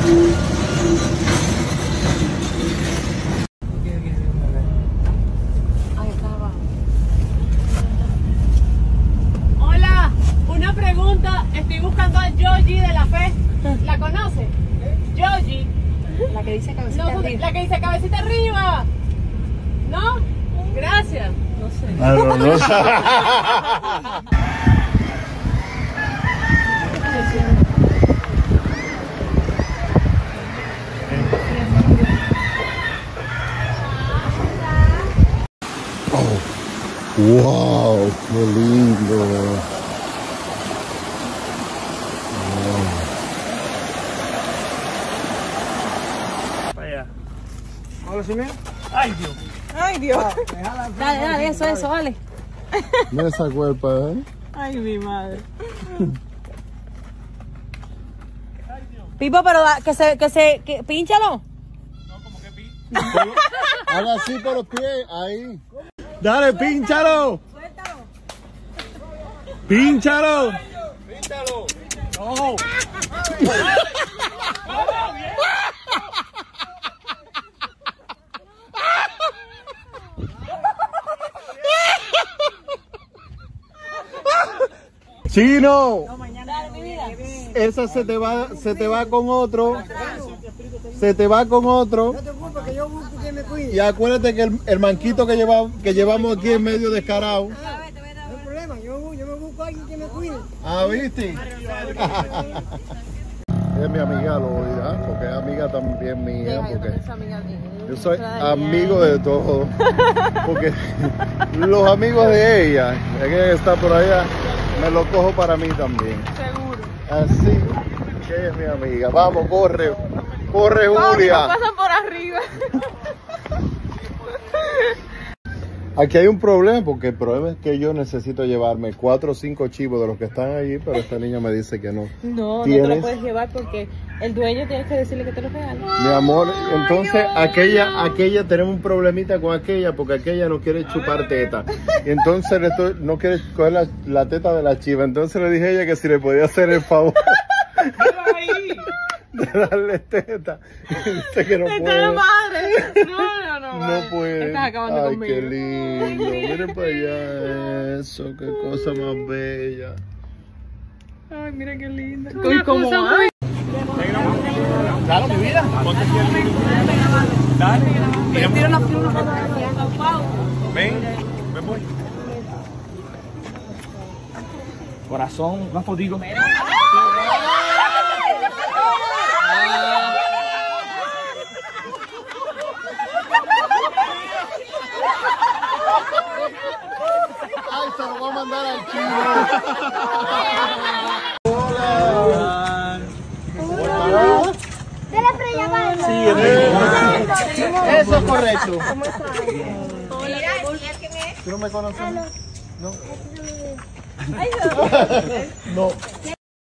Hola, una pregunta. Estoy buscando a Yogi de la Fe. ¿La conoce? Yogi. La que dice cabecita arriba. La que dice cabecita arriba. ¿No? Gracias. No sé. Wow, qué lindo. Vaya. Ahora sí, mira. Ay, Dios. Ay, Dios. Dale, dale, eso, dale. No esa cuerpa, ¿eh? Ay, mi madre. Pipo, pero que pínchalo. Haga así por los pies, ahí. Dale, pínchalo. Suéltalo. Pínchalo. Píntalo. No. Chino. Dale, mi vida. Esa se te va con otro. Se te va con otro. No te preocupes que yo busco que me cuide. Y acuérdate que el manquito que llevamos aquí es medio descarado. No hay problema, yo me busco a alguien que me cuide. Ah, ¿viste? Es mi amiga Loida, porque es amiga también mía, porque yo soy amigo de todos, porque los amigos de ella, de que está por allá, me los cojo para mí también. Seguro. Así que es mi amiga. Vamos, corre, Julia. Pasan por arriba. Aquí hay un problema, porque el problema es que yo necesito llevarme 4 o 5 chivos de los que están allí, pero esta niña me dice que no. No, no te lo puedes llevar porque el dueño tiene que decirle que te lo regale. Mi amor, entonces aquella tenemos un problemita con aquella, porque aquella no quiere chupar teta. Y entonces no quiere coger la teta de la chiva. Entonces le dije a ella que si le podía hacer el favor de darle teta. Y dice que no puede. Madre. No. No puede. Estás acabando Ay, conmigo. qué lindo. Miren para allá eso, qué cosa más bella. Ay, mira qué linda. Una cosa muy... Claro, mi vida. Ponte aquí al lado. Dale. Tira una foto. Ven, voy. Corazón, una fotico. Ay, se lo voy a mandar al chino. Hola. Dale para llamar. Sí, Eso es correcto. Mira, ¿y es que me... ¿Tú no me conoces? No. Ay, No.